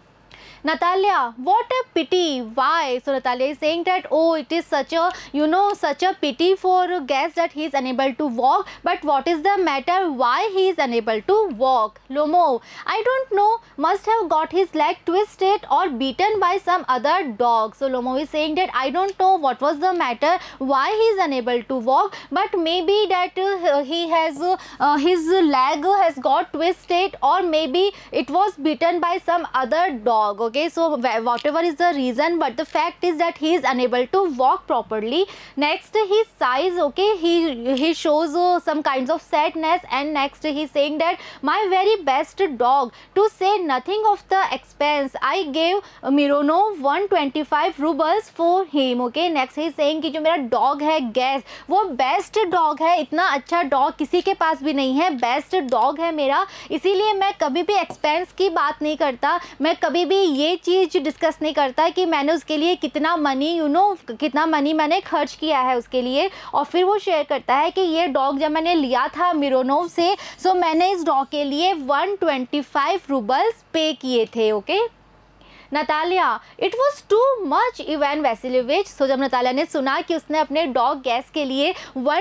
Natalia, what a pity, why? So Natalia is saying that oh, it is such a, you know, such a pity for Guess that he is unable to walk, but what is the matter, why he is unable to walk? Lomo, I don't know, must have got his leg twisted or beaten by some other dog. So Lomo is saying that I don't know what was the matter, why he is unable to walk, but maybe that he has his leg has got twisted, or maybe it was beaten by some other dog, okay. So whatever is the reason, but the fact is that he is unable to walk properly. Next, his size, okay, he shows some kinds of sadness. And next he is saying that my very best dog, to say nothing of the expense, I gave Mironov 125 rubles for him, okay. Next he is saying कि जो मेरा dog है Guess, वो best dog है, इतना अच्छा dog किसी के पास भी नहीं है, बेस्ट डॉग है मेरा, इसीलिए मैं कभी भी एक्सपेंस की बात नहीं करता, मैं कभी भी ये चीज़ डिस्कस नहीं करता कि मैंने उसके लिए कितना मनी कितना मनी मैंने खर्च किया है उसके लिए। और फिर वो शेयर करता है कि ये डॉग जब मैंने लिया था मिरोनोव से, सो मैंने इस डॉग के लिए 125 रूबल्स पे किए थे। Okay Natalia, it was too much Ivan Vasilyevich. So जब नतालिया ने सुना कि उसने अपने डॉग गैस के लिए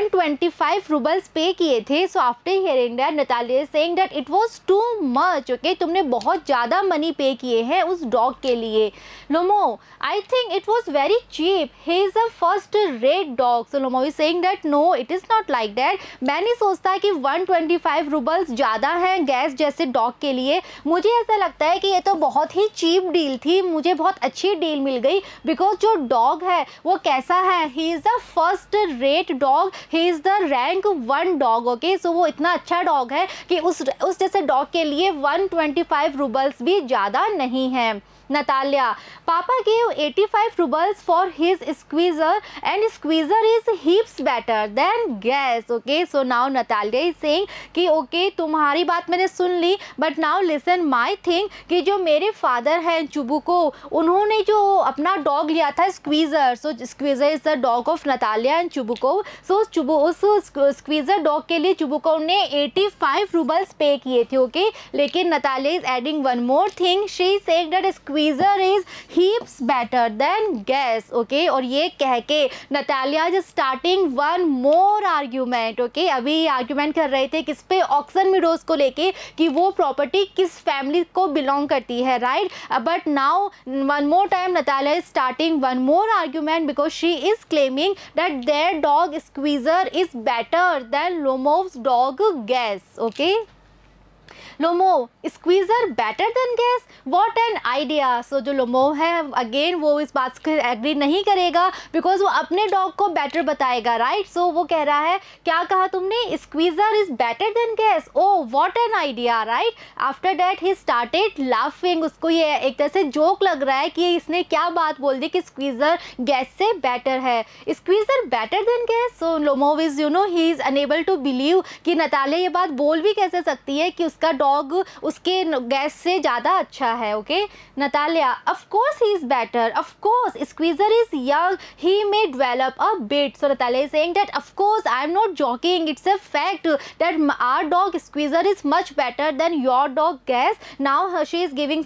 125 रूबल्स पे किए थे, so after hearing that Natalia saying that it was too much. Okay तुमने बहुत ज़्यादा मनी पे किए हैं उस डॉग के लिए। Lomov, I think it was very cheap, he is a first rate dog. So Lomov is saying that no it is not like that. मैं नहीं सोचता कि 125 रूबल्स ज़्यादा हैं गैस जैसे डॉग के लिए। मुझे ऐसा लगता है कि ये तो बहुत ही चीप डील थी, मुझे बहुत अच्छी डील मिल गई। बिकॉज जो डॉग है वो कैसा है, he is the first rate dog, he is the rank 1 dog. Okay so वो इतना अच्छा डॉग है कि उस जैसे डॉग के लिए 125 रूबल्स भी ज़्यादा नहीं है। नतालिया, पापा gave 85 rubles for his squeezer and squeezer is heaps better than gas. Okay, so now Natalia is saying कि okay तुम्हारी बात मैंने सुन ली, but now listen my thing कि जो मेरे फादर हैं चुबुको, उन्होंने जो अपना डॉग लिया था Squeezer, so Squeezer is the dog of Natalia and Chubukov. So उस स्क्वीज़र डॉग के लिए चुबुको ने 85 रूबल्स पे किए थे। ओके लेकिन Natalia is adding one more thing, she said that squeezer is heaps better than gas. Okay और ये कह के Natalia is starting one more argument. Okay अभी आर्ग्यूमेंट कर रहे थे किस पे, ऑक्सन मीडोज को लेके कि वो प्रॉपर्टी किस फैमिली को बिलोंग करती है, right. But now one more time Natalia is starting one more argument because she is claiming that their dog Squeezer is better than Lomov's dog Guess. Okay Lomov, Squeezer better than Guess, what an idea. So जो Lomov है again वो इस बात से agree नहीं करेगा because वो अपने डॉग को बेटर बताएगा, राइट। सो वो कह रहा है क्या कहा तुमने, Squeezer is better than Guess, oh what an idea, right. After that he started laughing, उसको ये एक तरह से जोक लग रहा है कि इसने क्या बात बोल दी कि स्क्वीज़र गैस से बेटर है, Squeezer better than Guess. So Lomov is he is unable to believe कि नतालिया ये बात बोल भी कैसे सकती है कि उसका डॉग उसके गैस से ज़्यादा अच्छा है। Okay Natalia, of course he is better, of course Squeezer is young, he may develop a bit. So Natalia is saying that of course I am not joking, it's a fact that our dog Squeezer is much better than your dog Guess. Now she is giving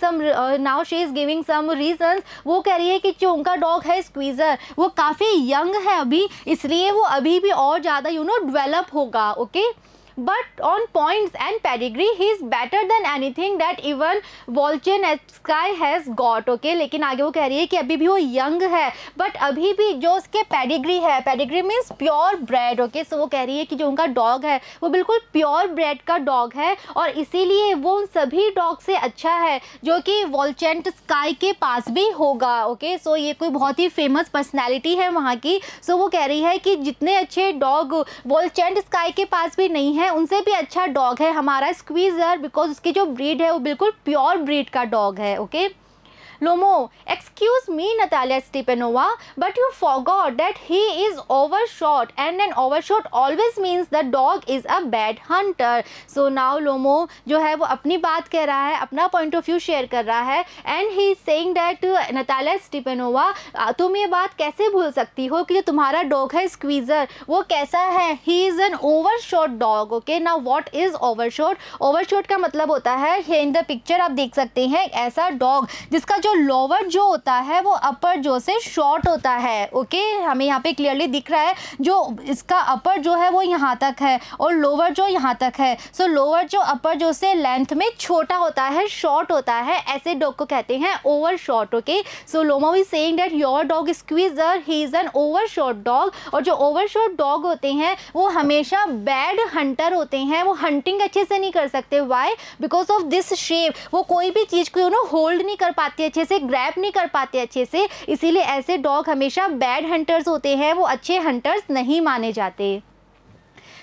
some reasons. वो कह रही है कि जो उनका dog है Squeezer वो काफ़ी यंग है अभी, इसलिए वो अभी भी और ज़्यादा डेवलप होगा। Okay but on points and pedigree he is better than anything that even Volchanetsky has got. okay लेकिन आगे वो कह रही है कि अभी भी वो यंग है बट अभी भी जो उसके पेडिग्री है, pedigree means pure bred. Okay so वो कह रही है कि जो उनका डॉग है वो बिल्कुल प्योर ब्रेड का डॉग है और इसीलिए वो उन सभी डॉग से अच्छा है जो कि वोल्चेंटस्काई के पास भी होगा। ओके सो ये कोई बहुत ही फेमस पर्सनैलिटी है वहाँ की। सो वो कह रही है कि जितने अच्छे डॉग वोल्चेंटस्काई के पास भी नहीं है उनसे भी अच्छा डॉग है हमारा स्क्वीज़र बिकॉज उसकी जो ब्रीड है वो बिल्कुल प्योर ब्रीड का डॉग है। Okay Lomo, excuse me Natalia Stepanova, but you forgot that he is overshot and an overshot always means the dog is a bad hunter. So now Lomo जो है वो अपनी बात कह रहा है, अपना point of view share कर रहा है and he is saying that Natalia Stepanova, तुम ये बात कैसे भूल सकती हो कि जो तुम्हारा डॉग है स्क्वीज़र वो कैसा है, he is an overshot dog. Okay, now what is overshot? Overshot का मतलब होता है in the picture आप देख सकते हैं ऐसा डॉग जिसका जो लोअर जो होता है वो अपर जो से शॉर्ट होता है। ओके हमें यहाँ पे क्लियरली दिख रहा है जो इसका अपर जो है वो यहाँ तक है और लोअर जो यहाँ तक है। सो लोअर जो अपर जो से लेंथ में छोटा होता है, शॉर्ट होता है, ऐसे डॉग को कहते हैं over short. Okay so Lomov is saying that your dog Squeezer he is an over short dog. और जो ओवर शॉर्ट डॉग होते हैं वो हमेशा बैड हंटर होते हैं, वो हंटिंग अच्छे से नहीं कर सकते। Why? Because of this shape, वो कोई भी चीज़ को होल्ड नहीं कर पाते अच्छे से, ग्रैब नहीं कर पाते अच्छे से, इसीलिए ऐसे डॉग हमेशा बैड हंटर्स होते हैं, वो अच्छे हंटर्स नहीं माने जाते।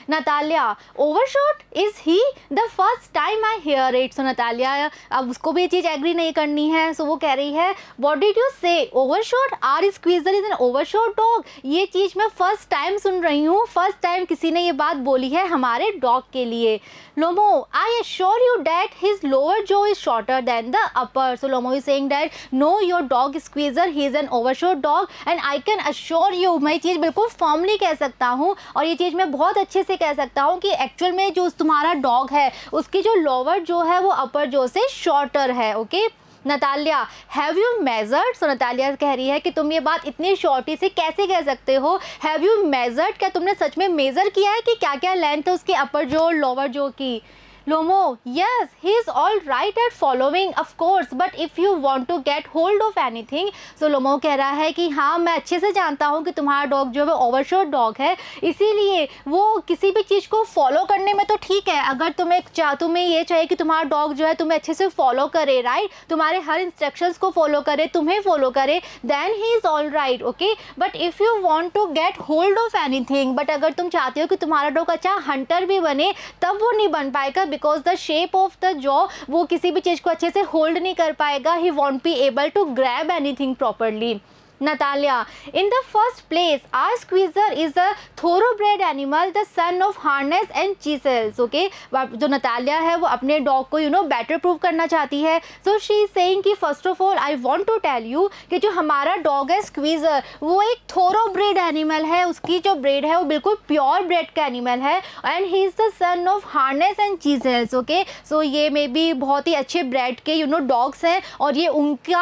Natalia, overshot? Is he? The first time I hear it. So Natalia, अब उसको भी ये चीज़ एग्री नहीं करनी है. So वो कह रही है What did you say? Overshot? Our squeezer is an overshot dog. ये चीज़ मैं फर्स्ट टाइम सुन रही हूँ. फर्स्ट टाइम किसी ने ये बात बोली है हमारे डॉग के लिए. Lomo, I assure you that his lower jaw is shorter than the upper. So Lomo is saying that no, your dog is squeezer, he is an overshot dog and I can assure you, मैं ये चीज़ बिल्कुल formally कह सकता हूँ और ये चीज़ मैं बहुत अच्छे से कह सकता हूँ कि एक्चुअल में जो तुम्हारा डॉग है उसकी जो लोअर जो है वो अपर जो से शॉर्टर है. Okay Natalia, have you measured? So Natalia कह रही है कि तुम ये बात इतनी शॉर्टी से कैसे कह सकते हो. Have you measured? क्या तुमने सच में मेज़र किया है कि क्या क्या लेंथ है उसकी अपर जो लोअर जो की. Lomo, yes, he is all right at following, of course, but if you want to get hold of anything, so Lomo कह रहा है कि हाँ मैं अच्छे से जानता हूँ कि तुम्हारा डॉग जो है ओवरशॉट डॉग है, इसीलिए वो किसी भी चीज़ को फॉलो करने में तो ठीक है. अगर तुम्हें ये चाहिए कि तुम्हारा डॉग जो है तुम्हें अच्छे से फॉलो करे, राइट, तुम्हारे हर इंस्ट्रक्शंस को फॉलो करे, तुम्हें फॉलो करे, then he is all right. Okay, but if you want to get hold of anything, but अगर तुम चाहते हो कि तुम्हारा डॉग अच्छा हंटर भी बने, तब वो नहीं बन पाएगा because the shape of the jaw, वो किसी भी चीज़ को अच्छे से होल्ड नहीं कर पाएगा. He won't be able to grab anything properly. Natalia, in the first place, our squeezer is a thoroughbred animal, the son of harness and chisels. Okay, जो नतालिया है वो अपने डॉग को बेटर प्रूव करना चाहती है. So she is saying कि first of all I want to tell you कि जो हमारा डॉग है स्क्वीज़र वो एक thoroughbred एनिमल है. उसकी जो ब्रेड है वो बिल्कुल प्योर ब्रेड का एनिमल है and he is the son of Harness and Chisels. Okay, so ये में भी बहुत ही अच्छे ब्रेड के डॉग्स हैं और ये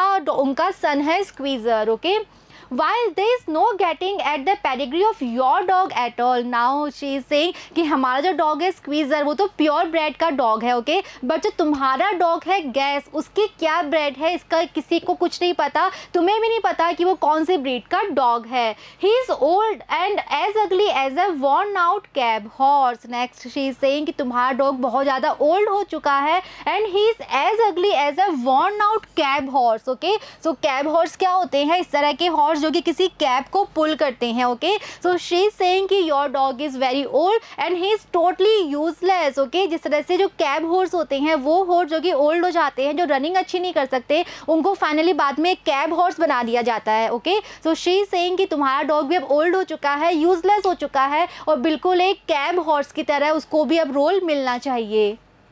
उनका सन है Squeezer. Okay, while there is no getting at the pedigree of your dog at all. Now she is saying कि हमारा जो डॉग है स्क्वीज़र वो तो प्योर ब्रेड का डॉग है. ओके, बट जो तुम्हारा डॉग है गैस, उसकी क्या ब्रेड है इसका किसी को कुछ नहीं पता. तुम्हें भी नहीं पता कि वो कौन सी ब्रीड का डॉग है. He is old and as ugly as a worn out cab horse. Next she is saying कि तुम्हारा डॉग बहुत ज़्यादा ओल्ड हो चुका है and he is as ugly as a worn out cab horse. Okay, so cab horse क्या होते हैं? इस तरह के हॉर्स जो कि किसी कैब को पुल करते हैं. Okay, so she is saying कि your dog is very old and he is totally useless. Okay, जिस तरह से जो कैब हॉर्स होते हैं वो हॉर्स जो कि ओल्ड हो जाते हैं, जो रनिंग अच्छी नहीं कर सकते, उनको फाइनली बाद में कैब हॉर्स बना दिया जाता है. Okay, so she is saying कि तुम्हारा डॉग भी अब ओल्ड हो चुका है, यूजलेस हो चुका है और बिल्कुल एक कैब हॉर्स की तरह उसको भी अब रोल मिलना चाहिए.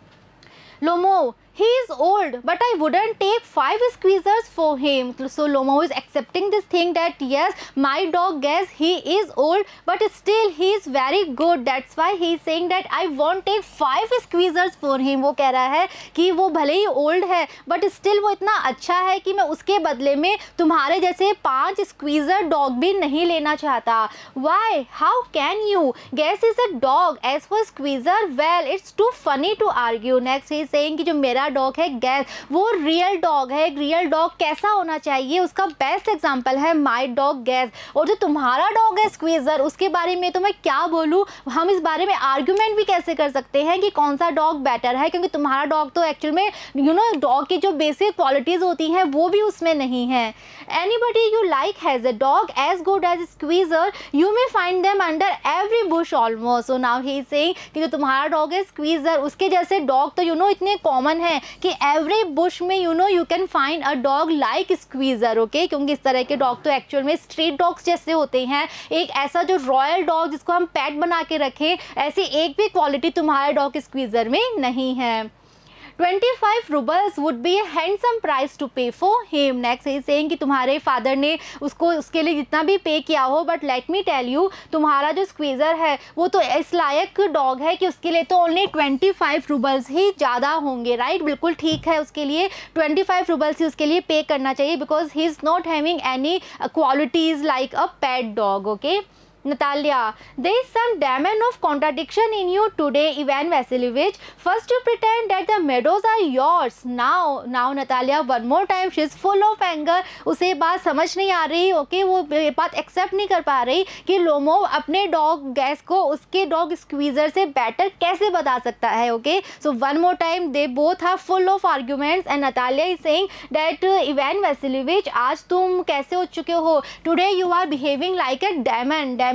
Lomo, he is old, but I wouldn't take 5 squeezers for him. So Lomo is accepting this thing that yes, my dog guess he is old, but still he is very good. That's why he is saying that I won't take 5 squeezers for him. वो कह रहा है कि वो भले ही old है but still वो इतना अच्छा है कि मैं उसके बदले में तुम्हारे जैसे 5 स्क्वीज़र डॉग भी नहीं लेना चाहता. Why? How can you? Guess is a dog. As for squeezer, well, it's too funny to argue. Next he is saying कि जो मेरा डॉग है गैस वो रियल डॉग है. रियल डॉग कैसा होना चाहिए उसका बेस्ट एग्जांपल है माय डॉग गैस. और जो तुम्हारा डॉग है स्क्वीज़र उसके बारे में तो मैं क्या बोलूँ. हम इस बारे में आर्ग्यूमेंट भी कैसे कर सकते हैं कि कौन सा डॉग बेटर है, क्योंकि तुम्हारा डॉग तो एक्चुअल में डॉग की जो बेसिक क्वालिटीज़ होती हैं वो भी उसमें नहीं है. Anybody you like has a dog as good as Squeezer, you may find them under every bush almost. So now he is saying कि जो तुम्हारा डॉग है स्क्वीज़र उसके जैसे डॉग तो इतने कॉमन है कि एवरी बुश में you can find a dog like Squeezer. Okay, क्योंकि इस तरह के डॉग तो एक्चुअल में स्ट्रीट डॉग्स जैसे होते हैं. एक ऐसा जो रॉयल डॉग जिसको हम पेट बना के रखें, ऐसी एक भी क्वालिटी तुम्हारे डॉग स्क्वीज़र में नहीं है. 25 rubles would be a handsome price to pay for him. Next is saying कि तुम्हारे फादर ने उसके लिए जितना भी पे किया हो, but let me tell you तुम्हारा जो स्क्वीज़र है वो तो इस लायक डॉग है कि उसके लिए तो ओनली 25 रूबल्स ही ज़्यादा होंगे. राइट, बिल्कुल ठीक है, उसके लिए 25 रूबल्स ही उसके लिए पे करना चाहिए because he is not having any qualities like a pet dog. Okay Natalia, there is some diamond of contradiction in you today, Ivan Vasilievich. First you pretend that the meadows are yours. Now Natalia, one more time she is full of anger. उसे बात समझ नहीं आ रही. Okay, वो बात accept नहीं कर पा रही कि लोमो अपने डॉग गैस को उसके डॉग स्क्वीज़र से बेटर कैसे बता सकता है. Okay, so one more time they both are full of arguments and Natalia is saying that Ivan Vassilevitch, आज तुम कैसे हो चुके हो. Today you are behaving like a diamond.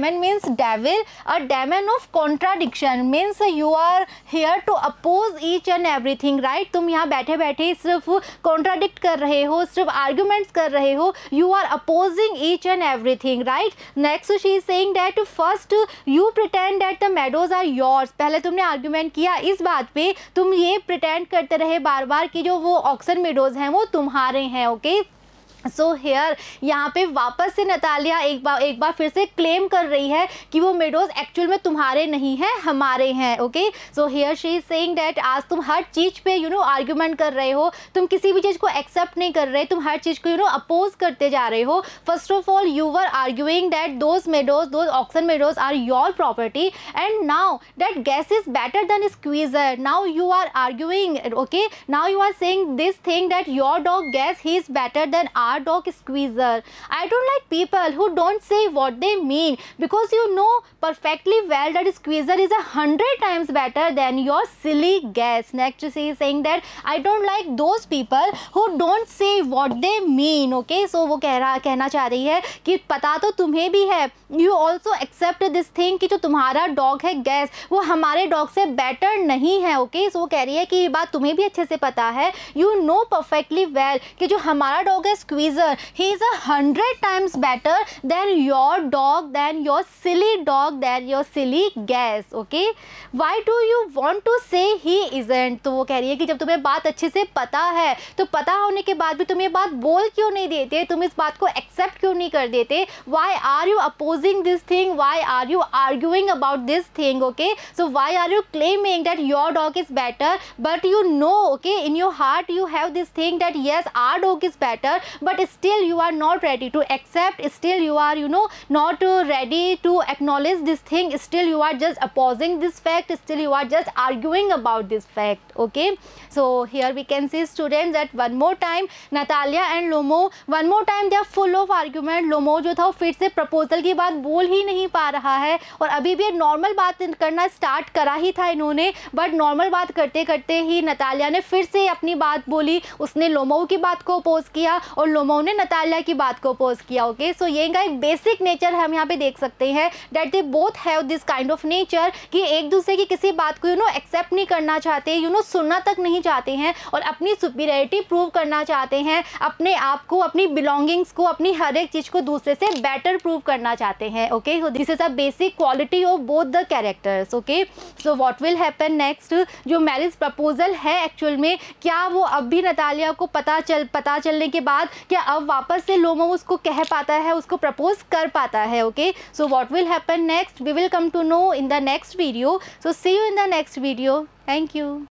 Demon means devil, a demon of contradiction means you are here to oppose each and everything, right. तुम यहाँ बैठे बैठे सिर्फ कॉन्ट्राडिक्ट कर रहे हो, सिर्फ आर्ग्यूमेंट्स कर रहे हो, you are opposing each and everything, right. Next she is saying that first you pretend that the meadows are yours, पहले तुमने आर्ग्यूमेंट किया इस बात पे, तुम ये प्रिटेंड करते रहे बार बार कि जो वो ऑक्सन मेडोज हैं वो तुम्हारे हैं, ओके। सो हेयर यहाँ पे वापस से नतालिया एक बार फिर से क्लेम कर रही है कि वो मेडोज एक्चुअल में तुम्हारे नहीं हैं, हमारे हैं, okay. So here she is saying that आज तुम हर चीज़ पे आर्ग्यूमेंट कर रहे हो, तुम किसी भी चीज़ को एक्सेप्ट नहीं कर रहे, तुम हर चीज़ को अपोज करते जा रहे हो। First of all you were arguing that those oxen Meadows are your property and now that Guess is better than Squeezer, now you are arguing, okay, now you are saying this thing that your dog Guess he is better than our dog squeezer. I don't like people who don't say what they mean because you know perfectly well that squeezer is 100 times better than your silly guess. Next she is saying that I don't like those people who don't say what they mean, okay. So वो कहना चाह रही है कि पता तो तुम्हें भी है, you also accept this thing कि जो तुम्हारा डॉग है गैस वो हमारे डॉग से बेटर नहीं है, ओके। सो वो कह रही है कि ये बात तुम्हें भी अच्छे से पता है, you know perfectly well कि जो हमारा डॉग है Squeezer he is 100 times better than your dog, than your silly dog, than your silly guess, okay. Why do you want to say he isn't? तो वो कह रही है कि जब तुम्हें बात अच्छे से पता है तो पता होने के बाद भी तुम ये बात बोल क्यों नहीं देते, तुम इस बात को एक्सेप्ट क्यों नहीं कर देते। Why are you opposing this thing? Why are you arguing about this thing, okay? So why are you claiming that your dog is better but you know, okay, in your heart you have this thing that yes our dog is better but still you are not ready to accept, still you are not ready to acknowledge this thing, still you are just opposing this fact, still you are just arguing about this fact, okay. So here we can see students that one more time Natalia and Lomo, one more time they are full of argument. Lomo जो था वो फिर से proposal की बात बोल ही नहीं पा रहा है और अभी भी नॉर्मल बात करना स्टार्ट करा ही था इन्होंने, बट नॉर्मल बात करते करते ही नतालिया ने फिर से अपनी बात बोली, उसने लोमो की बात को अपोज किया और लोमो ने नतालिया की बात को अपोज किया, ओके। सो ये इनका एक बेसिक नेचर हम यहाँ पे देख सकते हैं that they both have this kind of nature कि एक दूसरे की किसी बात को एक्सेप्ट नहीं करना चाहते, सुनना तक नहीं चाहते हैं और अपनी सुपीरियरिटी प्रूव करना चाहते हैं, अपने आप को, अपनी बिलोंगिंग्स को, अपनी हर एक चीज़ को दूसरे से बेटर प्रूव करना चाहते हैं, okay. So this is a basic quality of both the characters, okay. So what will happen next, जो मैरिज प्रपोजल है एक्चुअल में क्या वो अब भी नतालिया को पता चलने के बाद क्या अब वापस से लोमो उसको कह पाता है, उसको प्रपोज कर पाता है, okay. So what will happen next we will come to know in the next video. So see you in the next video. Thank you.